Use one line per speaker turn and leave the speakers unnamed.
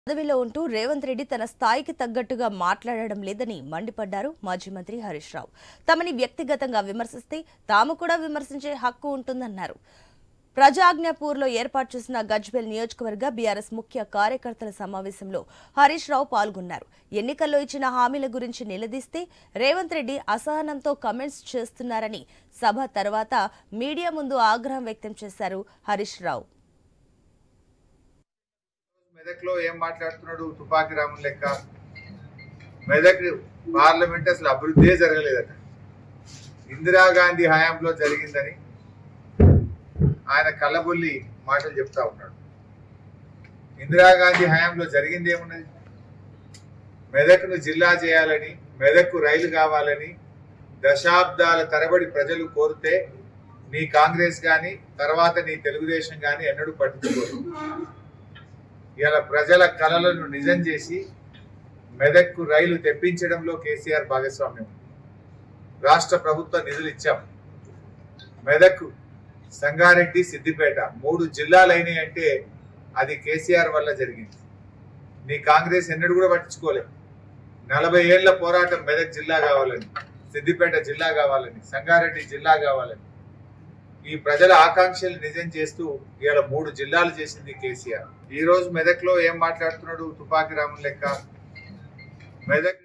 పదవిలో ఉంటూ రేవంత్ రెడ్డి తన స్థాయికి తగ్గట్టుగా మాట్లాడడం లేదని మండిపడ్డారు మాజీ మంత్రి హరీష్ రావు. తమని వ్యక్తిగతంగా విమర్శిస్తే తాము కూడా విమర్శించే హక్కు ఉంటుందన్నారు. ప్రజాజ్ఞపూర్లో ఏర్పాటు చేసిన గజ్వేల్ నియోజకవర్గ బీఆర్ఎస్ ముఖ్య కార్యకర్తల సమావేశంలో హరీష్ రావు పాల్గొన్నారు. ఎన్నికల్లో ఇచ్చిన హామీల గురించి నిలదీస్తే రేవంత్ రెడ్డి అసహనంతో కామెంట్స్ చేస్తున్నారని సభ తర్వాత మీడియా ముందు ఆగ్రహం వ్యక్తం చేశారు హరీష్ రావు.
మెదక్లో ఏం మాట్లాడుతున్నాడు తుపాకి రాముని లెక్క. మెదక్ పార్లమెంట్ అసలు అభివృద్ధి జరగలేదట. ఇందిరాగాంధీ హయాంలో జరిగిందని ఆయన కళ్ళబొల్లి మాటలు చెప్తా ఉన్నాడు. ఇందిరాగాంధీ హయాంలో జరిగింది ఏమున్నది? మెదక్ను జిల్లా చేయాలని, మెదక్కు రైలు కావాలని దశాబ్దాల తరబడి ప్రజలు కోరితే నీ కాంగ్రెస్ కానీ తర్వాత నీ తెలుగుదేశం కానీ ఎన్నడూ పట్టించుకోరు. ఇలా ప్రజల కలలను నిజం చేసి మెదక్కు రైలు తెప్పించడంలో కేసీఆర్ భాగస్వామ్యం. రాష్ట్ర ప్రభుత్వ నిధులు ఇచ్చాం. మెదక్, సంగారెడ్డి, సిద్దిపేట 3 జిల్లాలైనాయి అంటే అది కేసీఆర్ వల్ల జరిగింది. నీ కాంగ్రెస్ ఎన్నడూ కూడా పట్టించుకోలేదు. 40 ఏళ్ల పోరాటం మెదక్ జిల్లా కావాలని, సిద్దిపేట జిల్లా కావాలని, సంగారెడ్డి జిల్లా కావాలని ఈ ప్రజల ఆకాంక్షలు నిజం చేస్తూ ఇలా 3 జిల్లాలు చేసింది కేసీఆర్. ఈ రోజు మెదక్లో ఏం మాట్లాడుతున్నాడు తుపాకి రాముని లెక్క. మెదక్